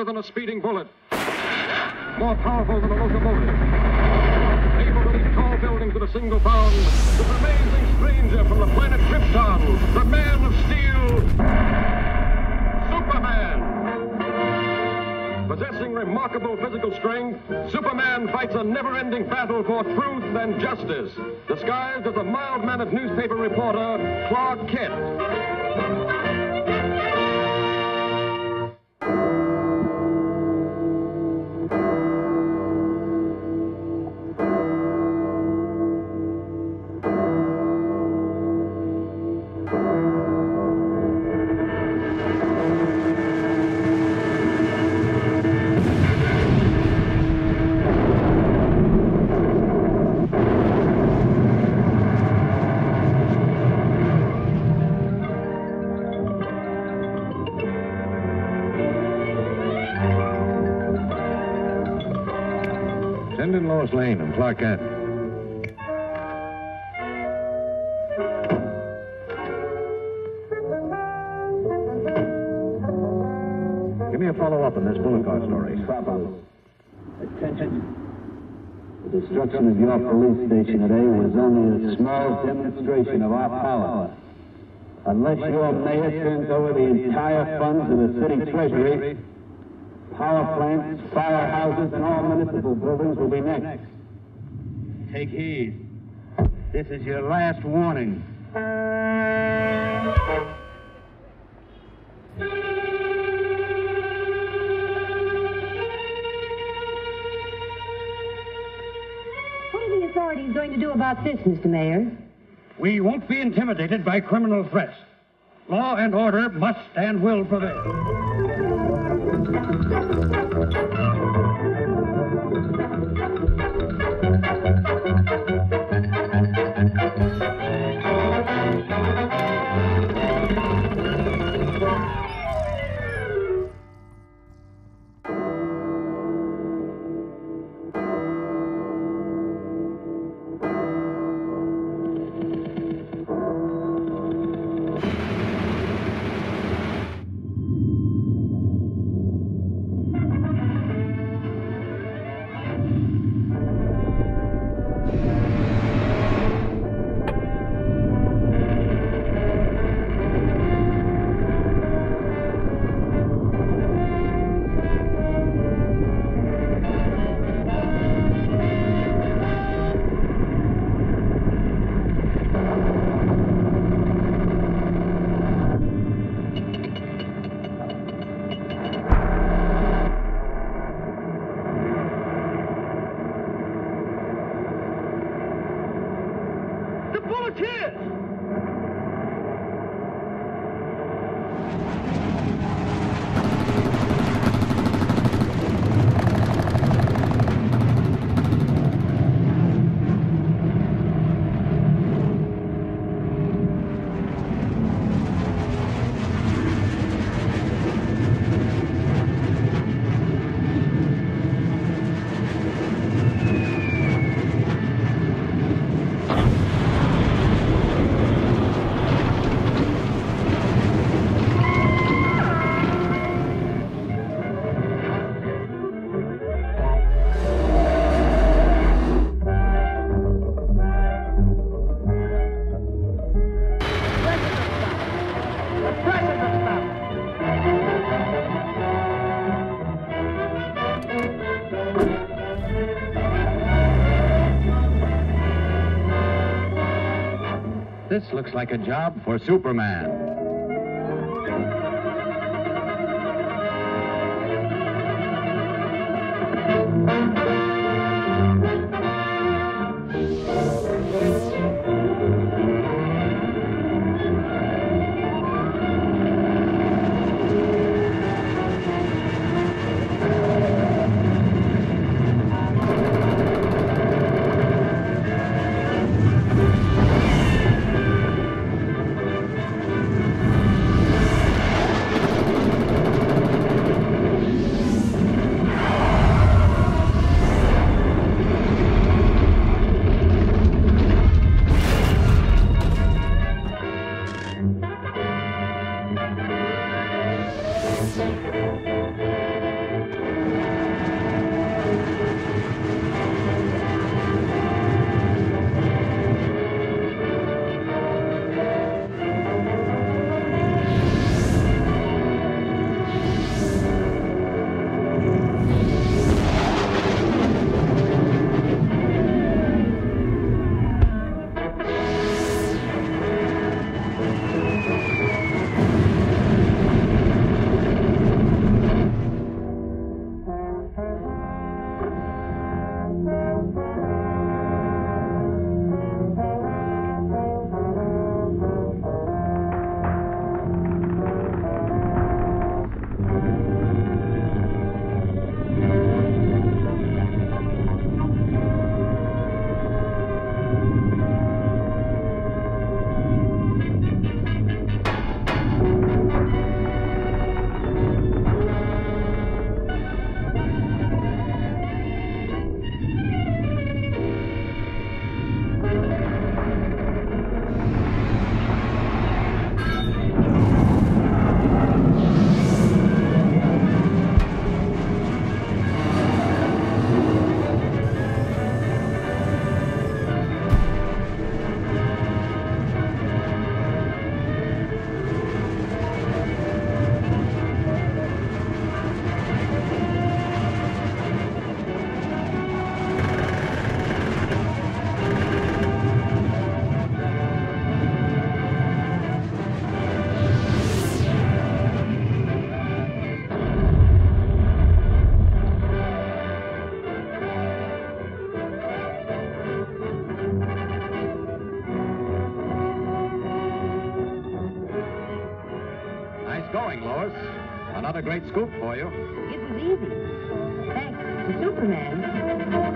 faster than a speeding bullet, more powerful than a locomotive, able to leap tall buildings at a single bound, this amazing stranger from the planet Krypton, the Man of Steel, Superman. Possessing remarkable physical strength, Superman fights a never-ending battle for truth and justice, disguised as a mild-mannered newspaper reporter, Clark Kent. Send in Lois Lane and Clark Kent. Give me a follow-up on this bullet car story. Metropolis. Attention. The destruction of your police station today was only a small demonstration of our power. Unless your mayor turns over the entire funds of the city treasury, power plants, firehouses, and all municipal buildings will be next. Take heed. This is your last warning. What are the authorities going to do about this, Mr. Mayor? We won't be intimidated by criminal threats. Law and order must and will prevail. The Bulleteers! This looks like a job for Superman. Another great scoop for you. It was easy. Thanks to Superman.